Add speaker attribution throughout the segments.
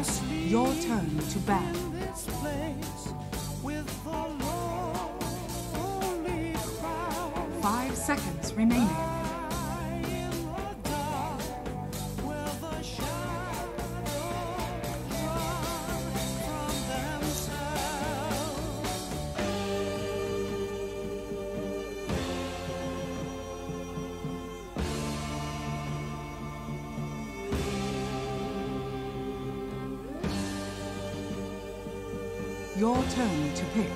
Speaker 1: Your turn to ban. 5 seconds remaining. Your turn to pick.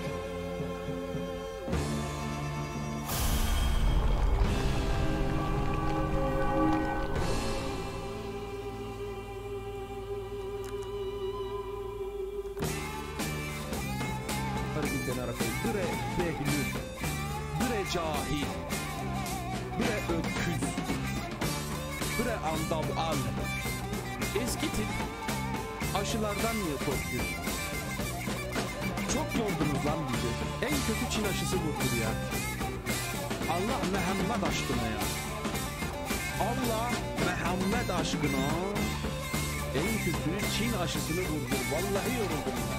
Speaker 2: Bre behlül, bre cahil, bre öküz, bre andal al. Eski tip aşılardan niye korkuyorsun? Çok yordunuz lan bizi. En kötü Çin aşısı budur ya. Allah Muhammed aşkına ya. Allah Muhammed aşkına. En kötü Çin aşısını vurdur. Vallahi yoruldum ya.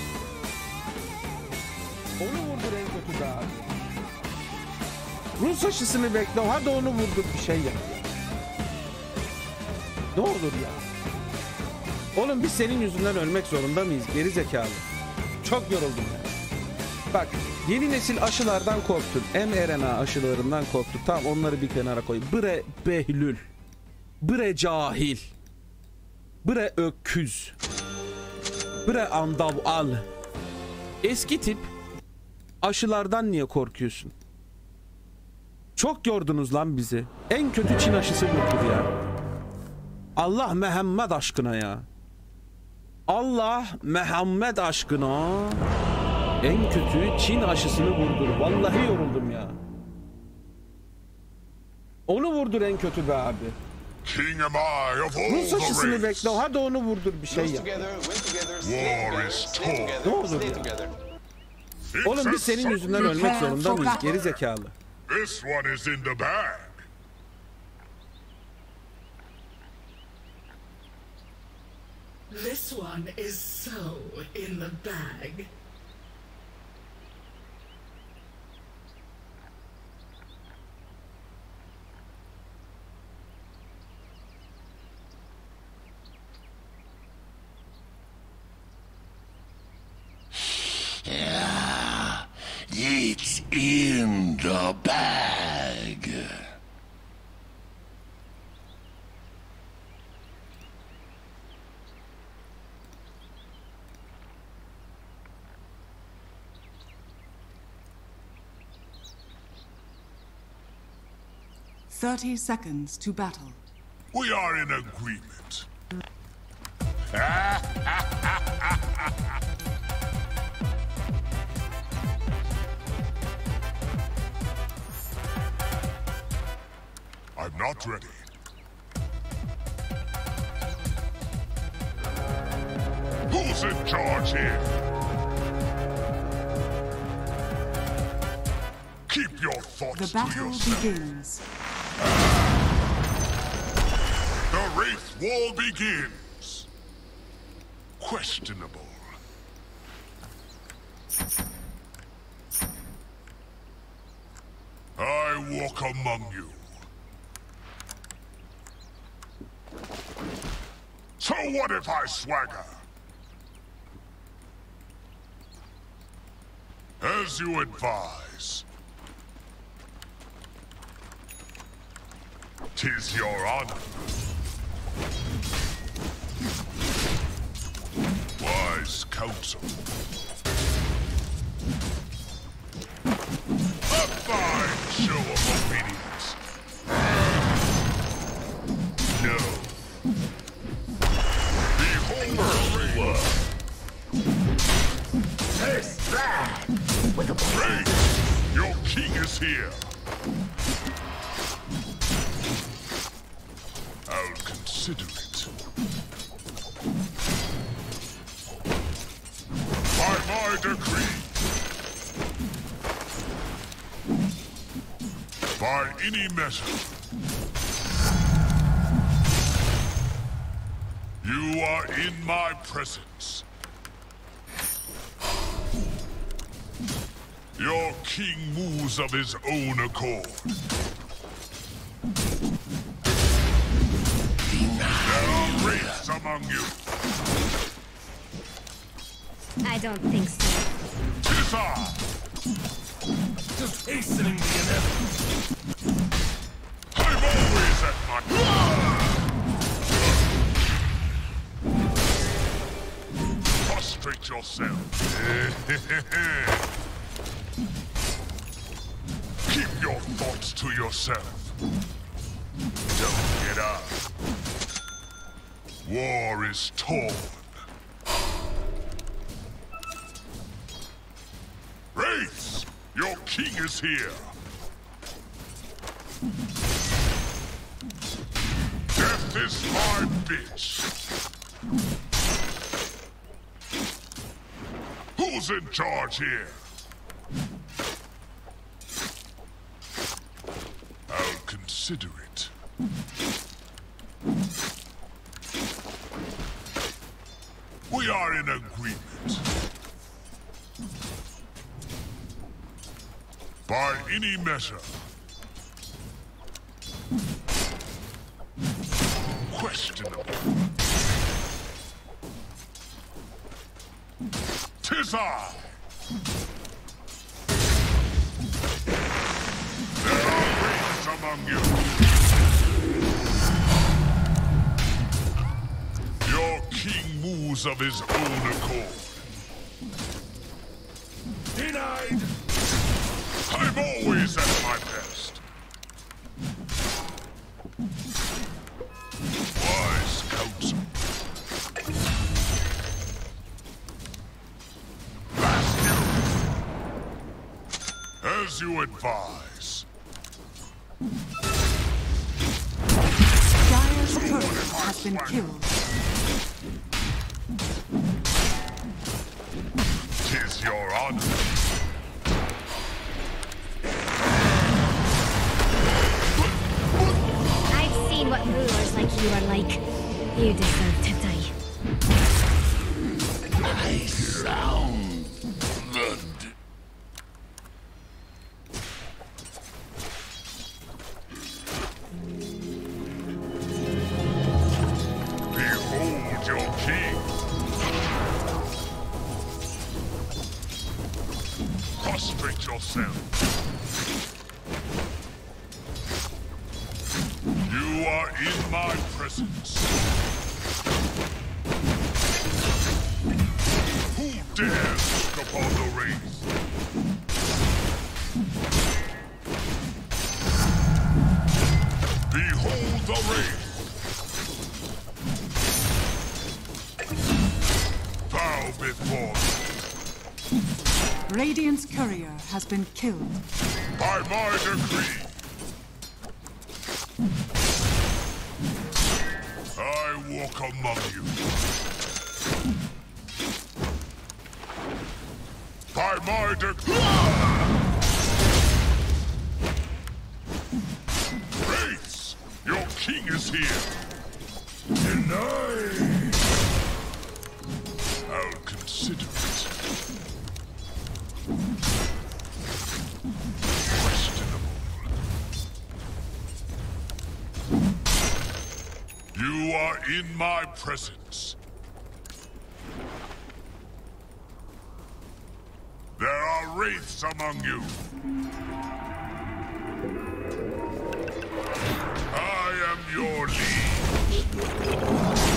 Speaker 2: Onu vurdur en kötü daha. Rus aşısını bekle. Hadi onu vurdur, bir şey yap. Ne olur ya. Oğlum biz senin yüzünden ölmek zorunda mıyız? Geri zekalı. Çok yoruldum ya. Bak, yeni nesil aşılardan korktun. mRNA aşılarından korktun. Tamam, onları bir kenara koy. Bre behlül, bre cahil, bre öküz, bre andav al. Eski tip aşılardan niye korkuyorsun? Çok yordunuz lan bizi. En kötü Çin aşısı budur ya. Allah Muhammed aşkına ya. Allah Muhammed aşkına. En kötü Çin aşısını vurdur. Vallahi yoruldum ya. Onu vurdur en kötü be abi. Rus aşısını bekle. Hadi onu vurdur, bir şey yap. Ne olur ya. Oğlum biz senin yüzünden ölmek zorunda mıyız? Geri zekalı.
Speaker 3: This one is in the bag.
Speaker 4: This one is so in the bag.
Speaker 3: Yeah, it's in the bag.
Speaker 1: Thirty seconds to battle.
Speaker 3: We are in agreement. I'm not ready. Who's in charge here? Keep your thoughts
Speaker 1: The
Speaker 3: to
Speaker 1: battle
Speaker 3: yourself.
Speaker 1: begins.
Speaker 3: The Wraith War begins. Questionable. I walk among you. So what if I swagger? As you advise. 'Tis your honor. Wise counsel. A fine show of obedience. No. Behold the rain.
Speaker 5: First blood with a
Speaker 3: Rain, your king is here. I'll consider it. By my decree. By any measure. You You are in my presence. Your king moves of his own accord. There are wraiths among you.
Speaker 6: I don't think so.
Speaker 3: Tis I.
Speaker 7: Just hastening the inevitable.
Speaker 3: I'm always at my... Prostrate yourself. Keep your thoughts to yourself. Don't get up. War is torn. Wraiths! Your king is here! Death is my bitch! Who's in charge here? I'll consider it. We are in agreement. By any measure. Questionable. 'Tis I. There are wraiths among you. Your king moves of his own accord.
Speaker 7: Denied!
Speaker 3: I'm always at my best. Wise counsel. Blast you. As you advise.
Speaker 1: Dire's turret has been killed.
Speaker 3: 'Tis your honor.
Speaker 6: I've seen what rulers like you are like. You deserve to die.
Speaker 7: I sound good.
Speaker 3: Behold your king. Prostrate yourself. You are in my presence. Who dares look upon the wraith? Behold the wraith. Bow before me.
Speaker 1: Radiant's courier has been killed.
Speaker 3: By my decree. I walk among you. By my decree. Wraiths, your king is here.
Speaker 7: Denied!
Speaker 3: I'll consider it. Questionable. You are in my presence. There are wraiths among you. I am your lead.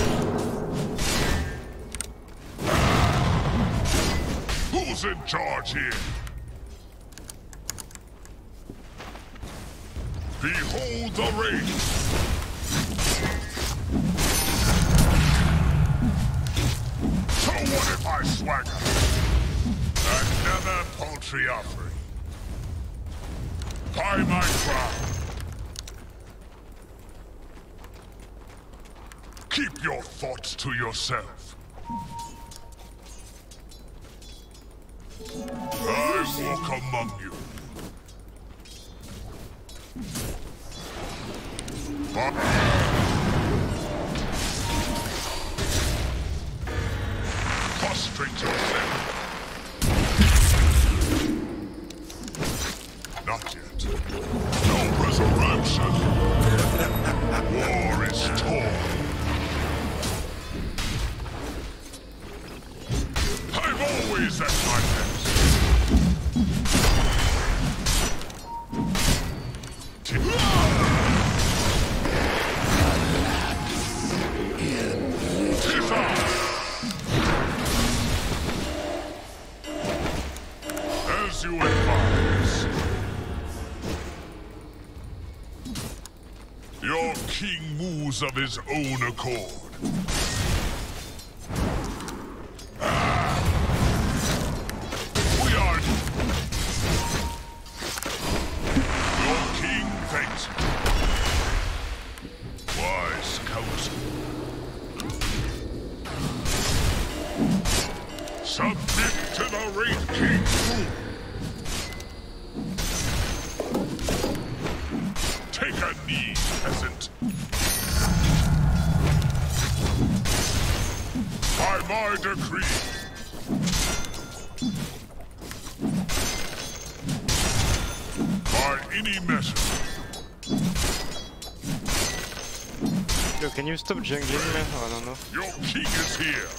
Speaker 3: Who's in charge here? Behold the wraith. So what if I swagger? Another paltry offering. By my crown. Keep your thoughts to yourself. I walk among you. moves of his own accord. We are... Your king thanks you. Wise counsel. Submit to the Wraith King's rule. Take a knee, peasant. By my decree. By any measure.
Speaker 8: Yo, can you stop jungling, man? Oh, I don't know.
Speaker 3: Your king is here.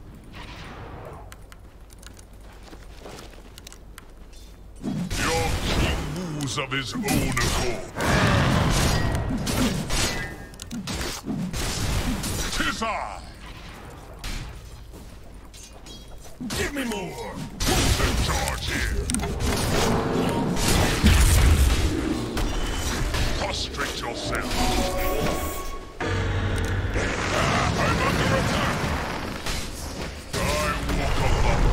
Speaker 3: Your king moves of his own accord. 'Tis I.
Speaker 7: Give me more!
Speaker 3: Who's in charge here? Prostrate yourself. I'm under attack. I walk alone.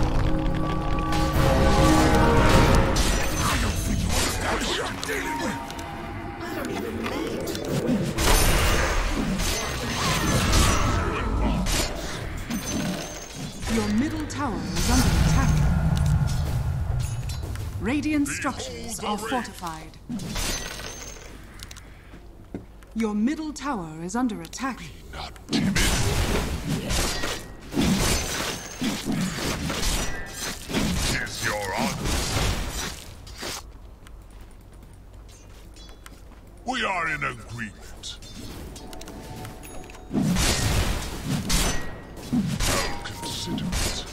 Speaker 7: I don't think you understand what I'm dealing with!
Speaker 4: I don't even need to.
Speaker 1: Your middle tower is under attack. Radiant structures are fortified. Your middle tower is under attack.
Speaker 3: Not timid. Tis your honor. We are in agreement. I'll consider it.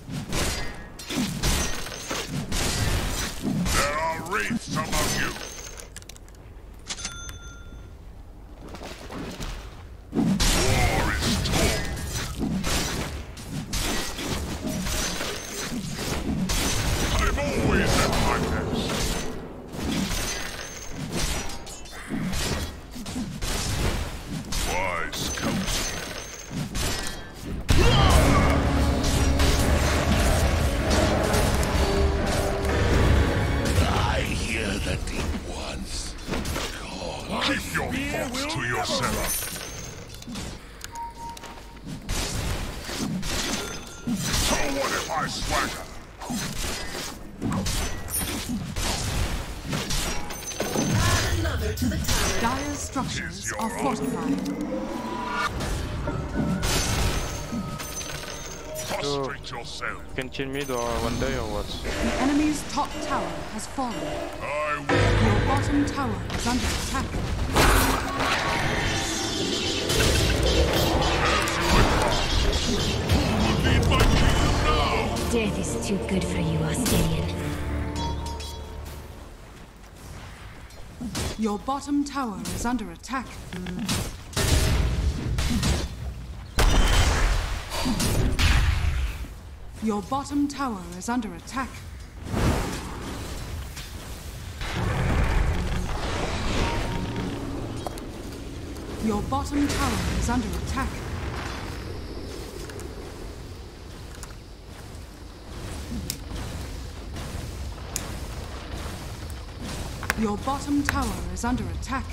Speaker 3: There are wraiths among you. War is torn. I'm always at my best. Wise counsel.
Speaker 7: I hear the deep ones. Call.
Speaker 3: Keep your thoughts to yourself. So what if I swagger?
Speaker 4: Add another to the tower.
Speaker 1: Dire's structures are fortified.
Speaker 3: Prostrate yourself.
Speaker 8: You can kill me one day or what?
Speaker 1: The enemy's top tower has fallen.
Speaker 3: I will.
Speaker 1: Your bottom tower is under attack.
Speaker 3: Lead my kingdom now.
Speaker 6: Death is too good for you, Astarion.
Speaker 1: Your bottom tower is under attack. Your bottom tower is under attack. Your bottom tower is under attack. Your bottom tower is under attack.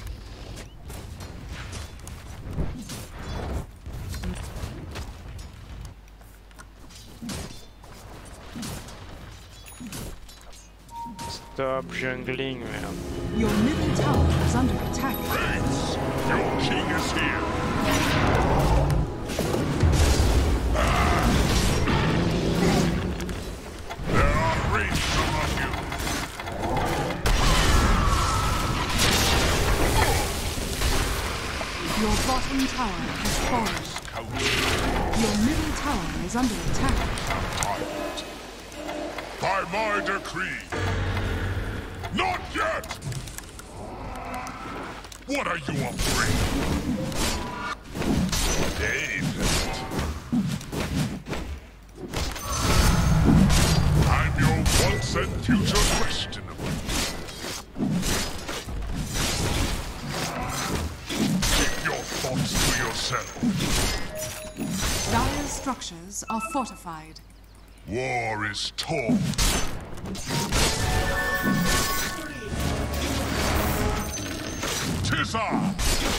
Speaker 8: Stop jungling, man.
Speaker 1: Your middle tower is under attack.
Speaker 3: Wraiths, your king is here. There are wraiths among you.
Speaker 1: Your bottom tower has fallen. Your middle tower is under attack.
Speaker 3: By my decree. Not yet! What are you afraid of? David. I'm your once and future questionable. Keep your thoughts
Speaker 1: Dire's structures are fortified.
Speaker 3: War is torn. Tis I!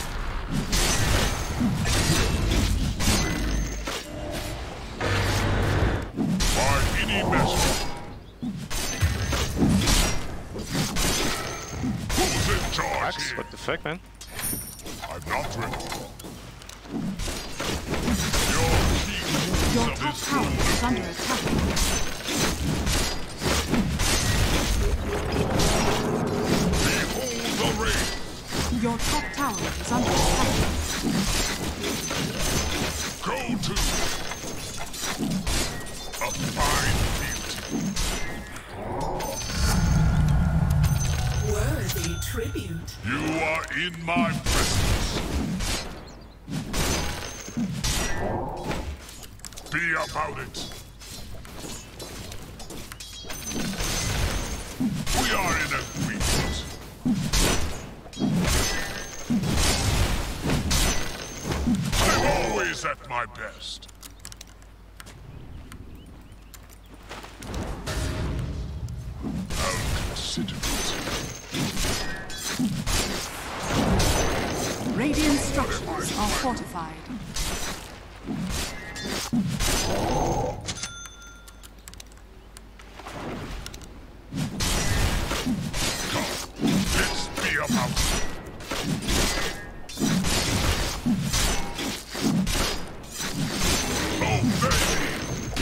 Speaker 3: By any measure. Who's in charge
Speaker 8: Max,
Speaker 3: here?
Speaker 8: what the fuck, man?
Speaker 3: I'm not ready. Your king
Speaker 1: Your
Speaker 3: of
Speaker 1: top
Speaker 3: his
Speaker 1: tower
Speaker 3: own
Speaker 1: is under attack.
Speaker 3: behold the rain.
Speaker 1: Your top tower is under attack.
Speaker 3: Go to a fine field.
Speaker 4: Worthy tribute.
Speaker 3: You are in my presence. Be about it. We are in agreement. I'm always at my best. I'll consider it.
Speaker 1: Radiant structures are fortified.
Speaker 3: Let's be about it. Oh, baby!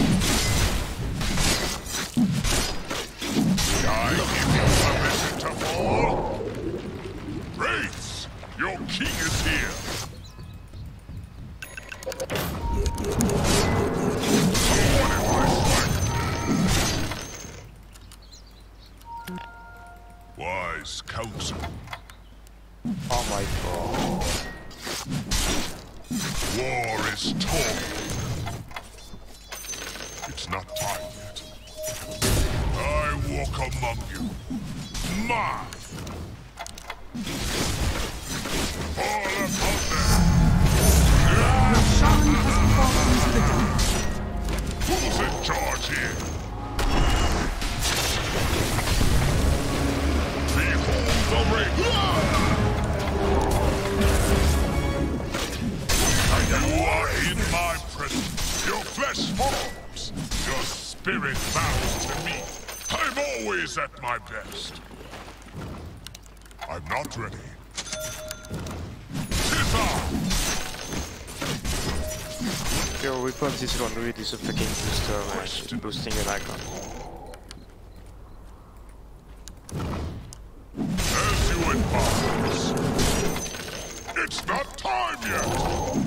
Speaker 3: Did I give you permission to fall? Wraiths, your king is here. What if I strike? Wise counsel.
Speaker 8: Oh my god.
Speaker 3: War is torn. It's not time yet. I walk among you. Mine. All upon them.
Speaker 1: Your shaman has fallen into the dark.
Speaker 3: Who's in charge here? Behold the ring. You are in my presence. Your flesh forms. Your spirit bows to me. I'm always at my best. I'm not ready. Tis I!
Speaker 8: Your weapons is really a fucking booster, man. It's boosting an icon.
Speaker 3: As you advise. It's not time yet.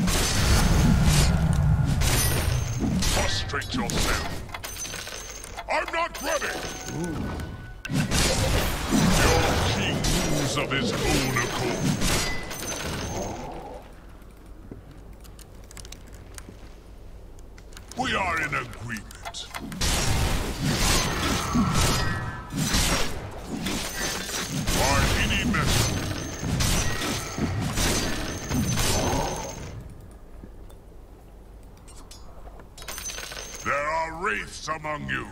Speaker 3: Prostrate yourself. I'm not ready. Your king moves of his own accord. We are in agreement. By any measure. There are wraiths among you.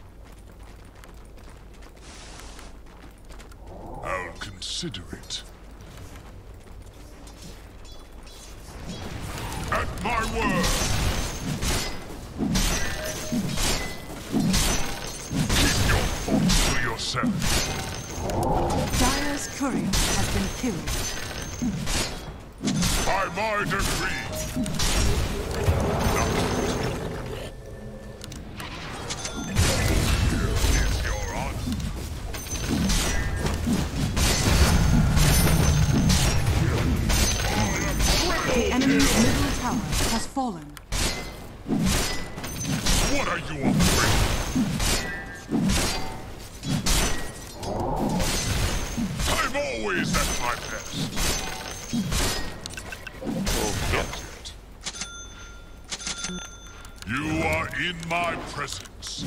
Speaker 3: I'll consider it. At my word. Keep your thoughts to yourself.
Speaker 1: Dire's courier has been killed.
Speaker 3: By my decree. Is your honor.
Speaker 1: The enemy's middle tower has fallen.
Speaker 3: What are you afraid? I'm always at my best. You are in my presence.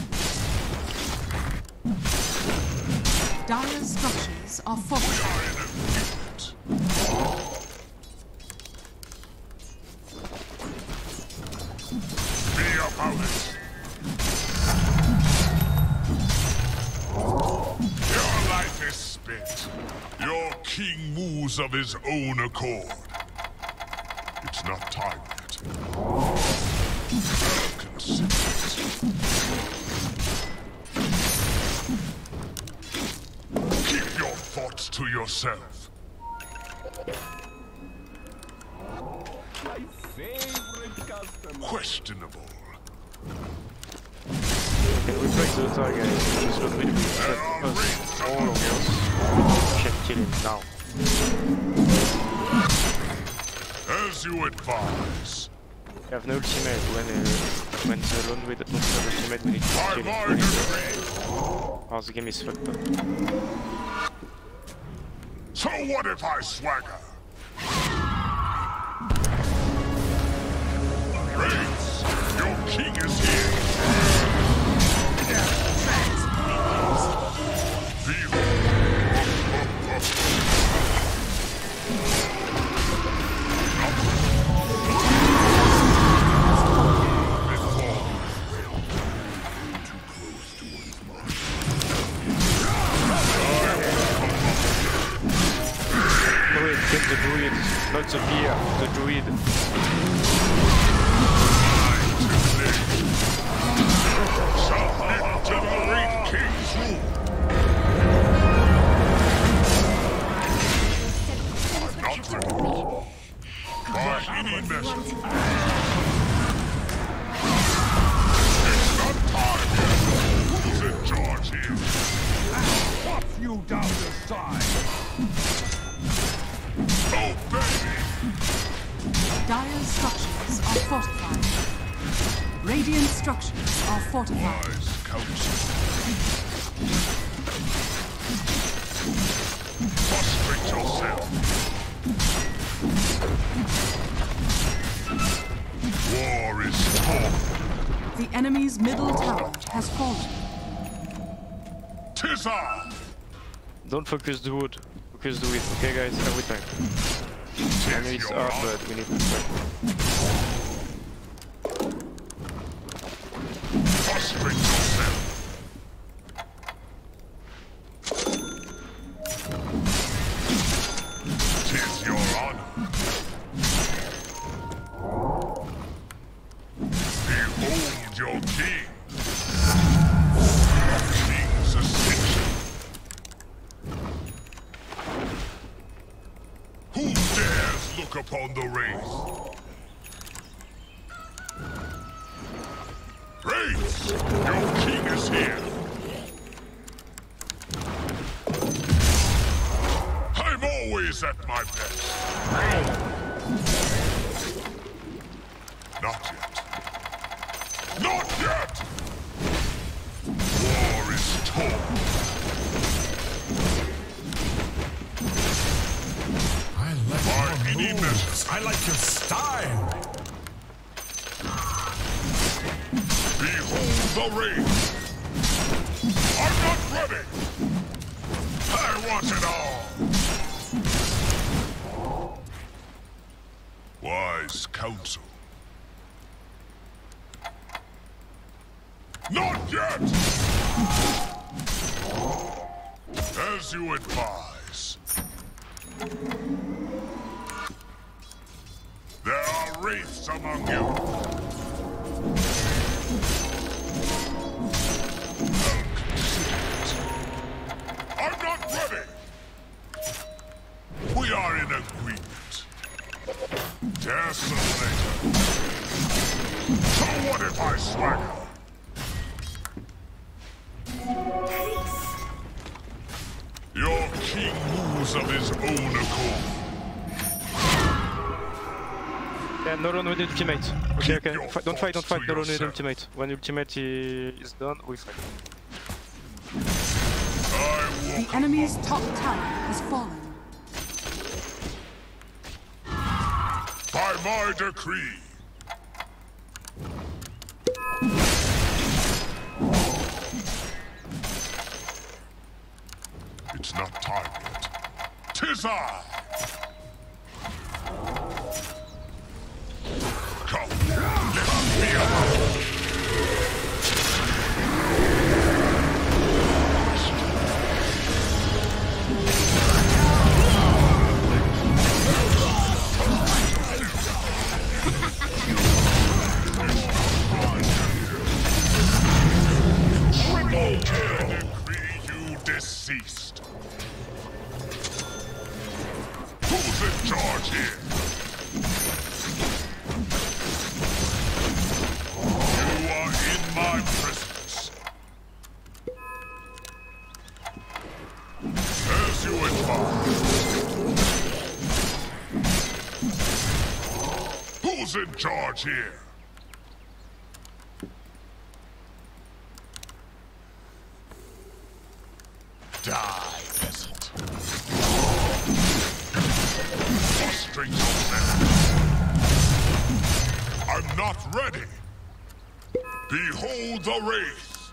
Speaker 1: Dire's structures are
Speaker 3: We
Speaker 1: fortified.
Speaker 3: are in agreement. prowess. Your life is spent. Your king moves of his own accord. It's not time yet. Consider it. Keep your thoughts to yourself.
Speaker 7: My favorite customer.
Speaker 3: Questionable.
Speaker 8: Can we break the target? Just not really because all of us can kill him now.
Speaker 3: As you advise.
Speaker 8: We have no ultimate when the lone with don't have ultimate we need to
Speaker 3: By
Speaker 8: kill
Speaker 3: my
Speaker 8: him.
Speaker 3: decree.
Speaker 8: Oh, the game is fucked up.
Speaker 3: So what if I swagger? Raids, your king is here.
Speaker 8: Get the druid, not the beer, the druid.
Speaker 3: Submit to the Great King's rule. Not ready. By any measure. It's not time yet. Who's in charge here?
Speaker 7: Pop you down the side.
Speaker 3: Obey me.
Speaker 1: Dire's structures are fortified. Radiant structures are fortified.
Speaker 3: Wise counsel. Prostrate yourself. War is torn.
Speaker 1: The enemy's middle tower has fallen.
Speaker 3: 'Tis I.
Speaker 8: Don't focus the wood, focus the wind, okay guys, every time. I know it's hard, but we need to try.
Speaker 3: Prostrate yourself. Tis your honor. Behold your king. King's ascension. Who dares look upon the wraith? Wraiths, your king is here. I'm always at my best. Not yet. Not yet! War is torn.
Speaker 7: I like
Speaker 3: By
Speaker 7: your
Speaker 3: any
Speaker 7: moves.
Speaker 3: measure.
Speaker 7: I like your style.
Speaker 3: Behold the rain! I'm not ready! I want it all! Wise counsel. Not yet! As you advise. There are wraiths among you. I'm not ready! We are in agreement. Desolator. So what if I swagger? Your king moves of his own accord.
Speaker 8: Yeah, no run with ultimate. Okay, okay.
Speaker 3: Your
Speaker 8: Don't fight,
Speaker 3: thoughts
Speaker 8: no
Speaker 3: to
Speaker 8: run with
Speaker 3: yourself.
Speaker 8: ultimate. When ultimate is done, we fight.
Speaker 3: I
Speaker 1: The
Speaker 3: walk
Speaker 1: enemy's top tower has fallen.
Speaker 3: by my decree. It's not time yet. 'Tis I! Come, let me alone! in charge here? Die, peasant. Frustrate your enemies. I'm not ready. Behold the wraith.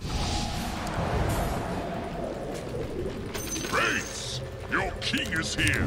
Speaker 3: Wraiths, your king is here.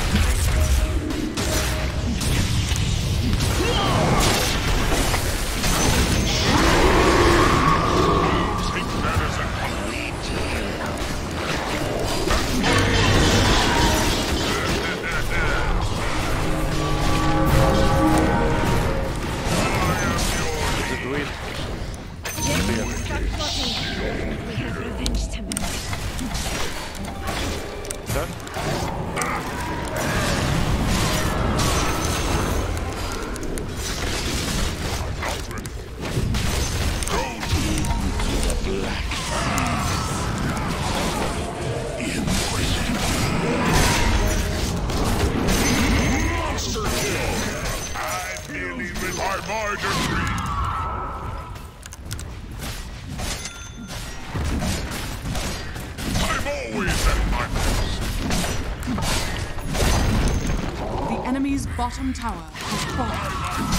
Speaker 1: Bottom tower has fallen.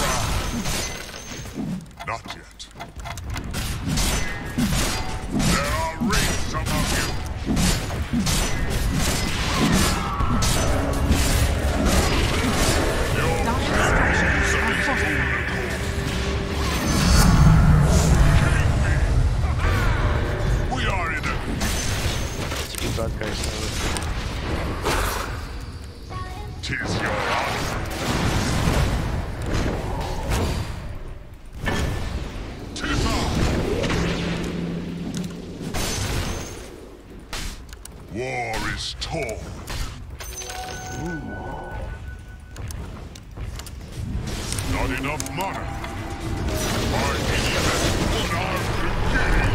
Speaker 3: Not yet. There are wraiths among you. Your structures are fortified. We are in a...
Speaker 8: Two bad guys now.
Speaker 3: Tis your honor. War is torn. Not enough mana. Our enemies unarmed again.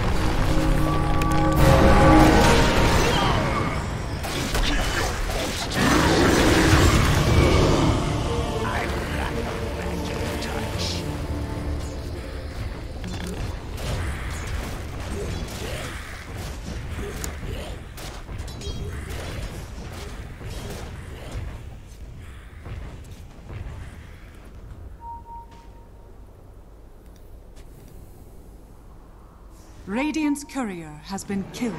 Speaker 3: Keep your thoughts to yourself.
Speaker 5: I'm not back in touch.
Speaker 1: Radiant's courier has been killed.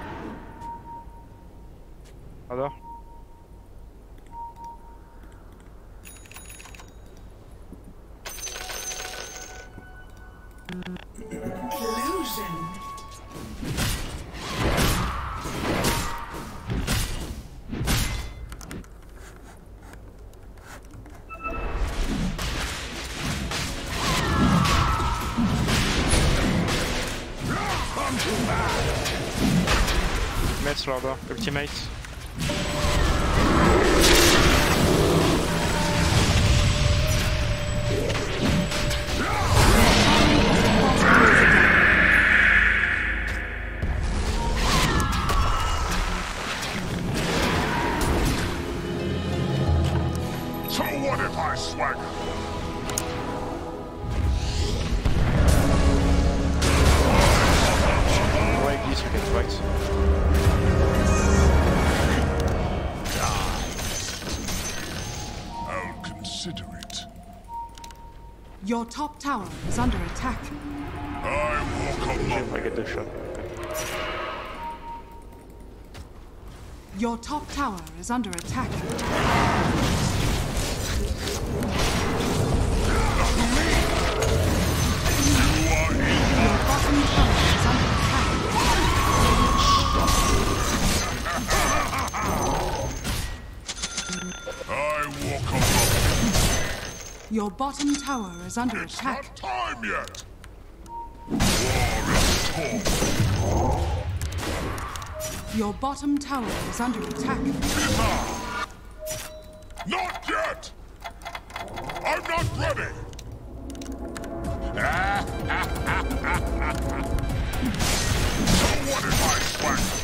Speaker 8: Alors?
Speaker 4: Illusion.
Speaker 8: Metslaughter, ultimate.
Speaker 3: So what if I swagger?
Speaker 8: Break these, we get right.
Speaker 3: I'll consider it.
Speaker 1: Your top tower is under attack.
Speaker 3: I will come
Speaker 8: If I get the shot.
Speaker 1: Your top tower is under attack. Your bottom tower is under attack.
Speaker 3: I will come up.
Speaker 1: Your bottom tower is under
Speaker 3: It's
Speaker 1: attack.
Speaker 3: not time yet. War is torn.
Speaker 1: Your bottom tower is under attack.
Speaker 3: Not yet. I'm not ready. So what if I swagger?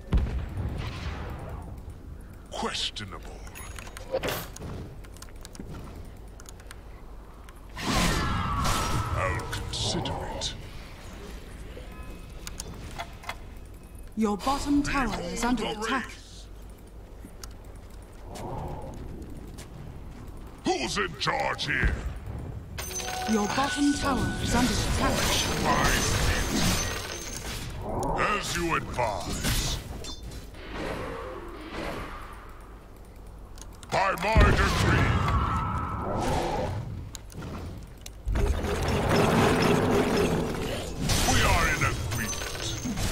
Speaker 3: Questionable.
Speaker 1: Your bottom tower is under attack.
Speaker 3: Who's in charge here?
Speaker 1: Your bottom tower is under attack.
Speaker 3: As you advise. By my decree. We are in agreement.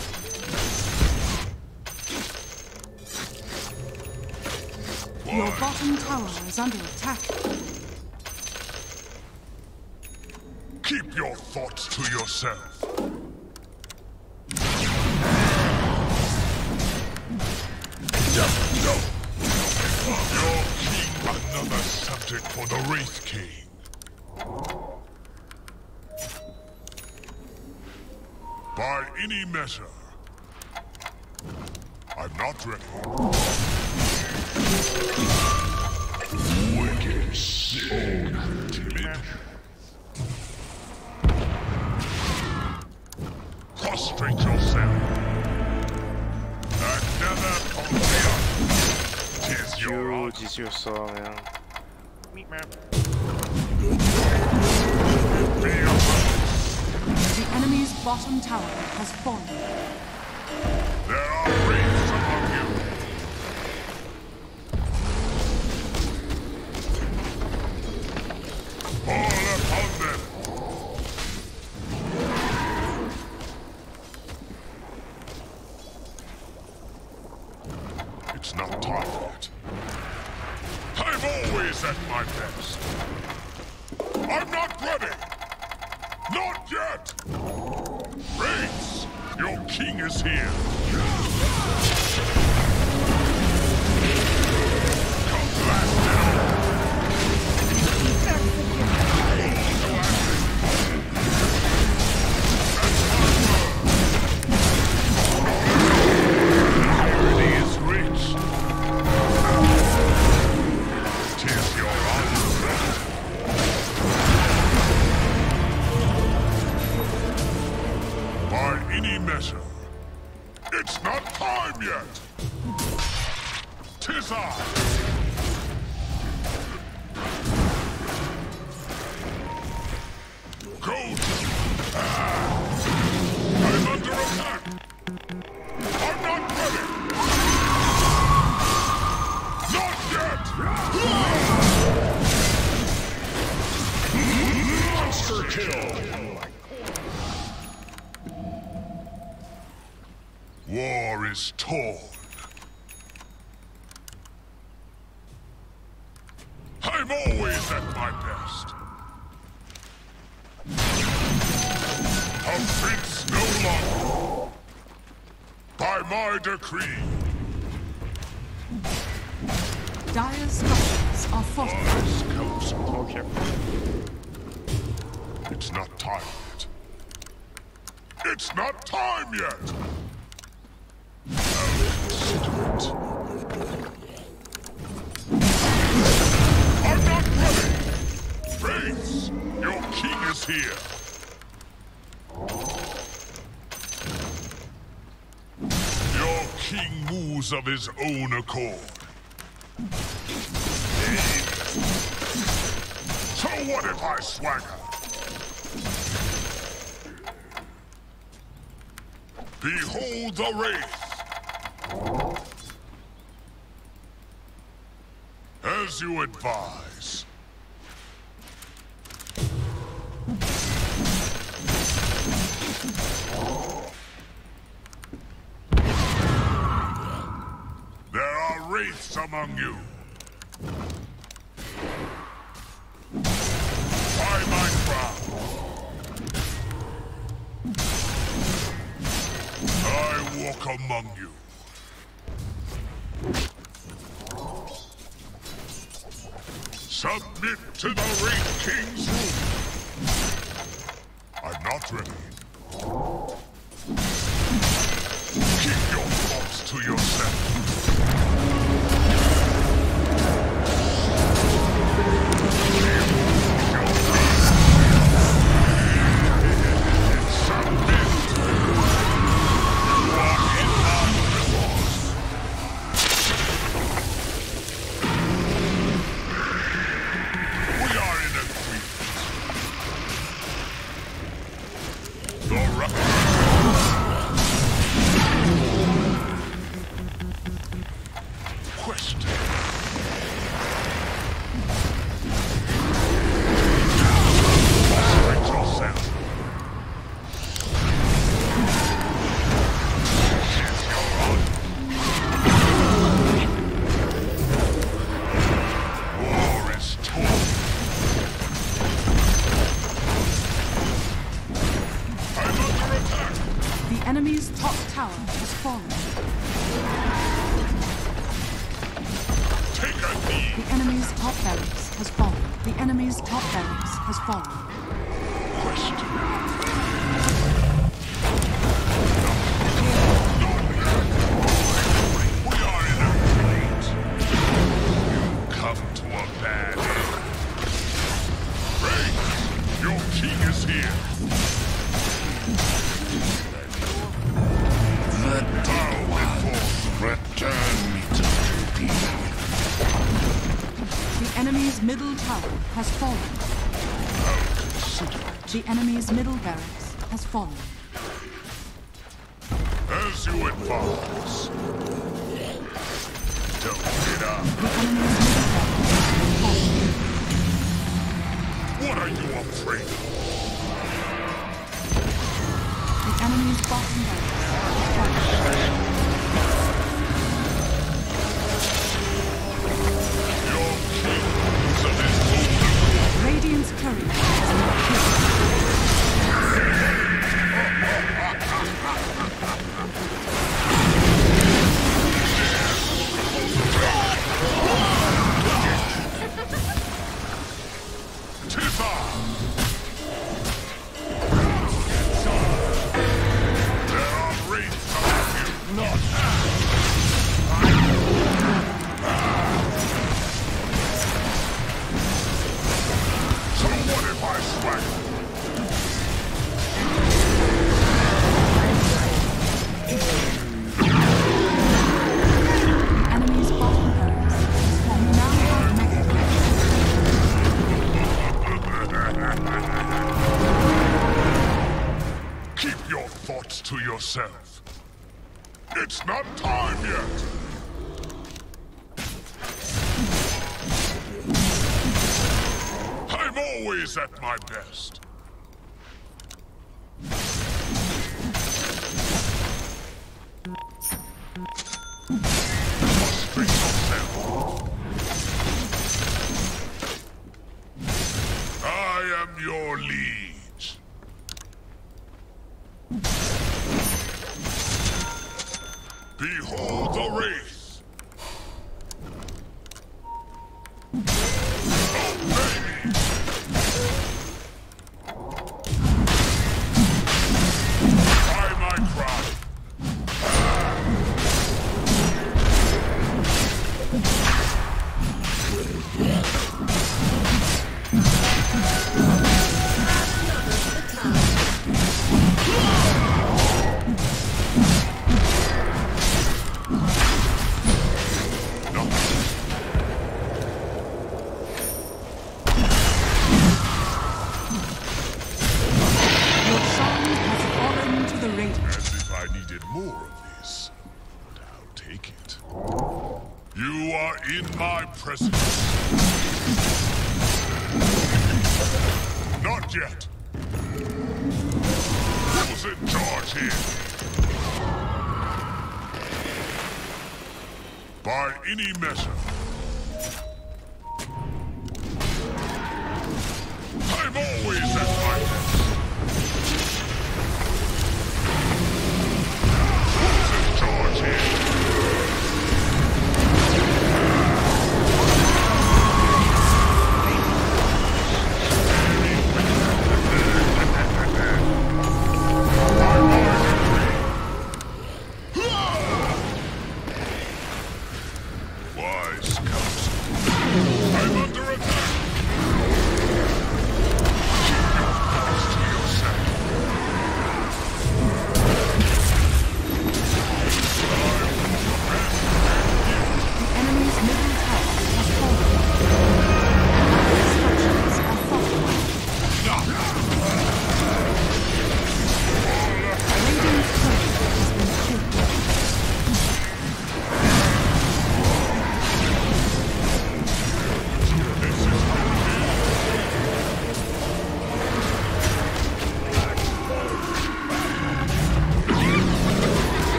Speaker 1: Your bottom tower is under attack.
Speaker 3: Keep your thoughts to yourself. Your king, another subject for the Wraith King. By any measure, I'm not ready. Wicked, sick, timid. Prostrate yourself. Another Pontiac. Tis your
Speaker 8: Yo,
Speaker 3: honor.
Speaker 8: this your song, man.
Speaker 3: Be among.
Speaker 1: The enemy's bottom tower has fallen.
Speaker 3: There are wraiths among you. Fall upon them. It's not time yet. I'm always at my best. I'm not ready. Not yet. Wraiths, your king is here. Come blast it. Everything is reached. Tis your honor. By any measure, it's not time yet. Tis I. Go. I'm under attack. I'm not ready. Not yet. Monster kill. War is torn. I'm always at my best. A prince no longer. By my decree.
Speaker 1: Dire's structures are fortified.
Speaker 3: Scouts.
Speaker 8: Okay.
Speaker 3: It's not time yet. It's not time yet. I'll consider it. I'm not ready. Wraiths, your king is here. Your king moves of his own accord. So what if I swagger? Behold the wraith! As you advise. There are wraiths among you. By my crown. I walk among you. Submit to the Wraith King's rule. I'm not ready. Keep your thoughts to yourself. Submit. You are in my
Speaker 1: fallen.
Speaker 3: Take a knee.
Speaker 1: The enemy's top barracks has fallen. The enemy's top barracks has fallen.
Speaker 3: We are in a plight. You come to a bad end. Great! Your king is here.
Speaker 7: Return me to duty.
Speaker 1: The enemy's middle tower has fallen. The enemy's middle barracks has fallen.
Speaker 3: As you advise. Don't get up.
Speaker 1: The enemy's middle barracks has fallen.
Speaker 3: What are you afraid of?
Speaker 1: The enemy's bottom barracks has fallen.
Speaker 3: Your king is of his own.
Speaker 1: Radiant's courier has been killed.
Speaker 3: Tis I. There are raids among you. Not So what if I swagger?
Speaker 1: The enemy's bottom barracks has fallen. Now have mega
Speaker 3: Keep your thoughts to yourself. It's not time yet. I'm always at my best. Prostrate yourself. I am your liege. Behold the wraith. Obey me. By my cry.
Speaker 1: Your song has fallen to the Radiant.
Speaker 3: As if I needed more of this. But I'll take it. You are in my presence. Not yet. Who's in charge here? By any measure. I'm always at my best. Who's in charge here? Why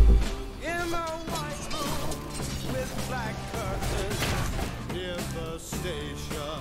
Speaker 9: In the white room with black curtains near the station.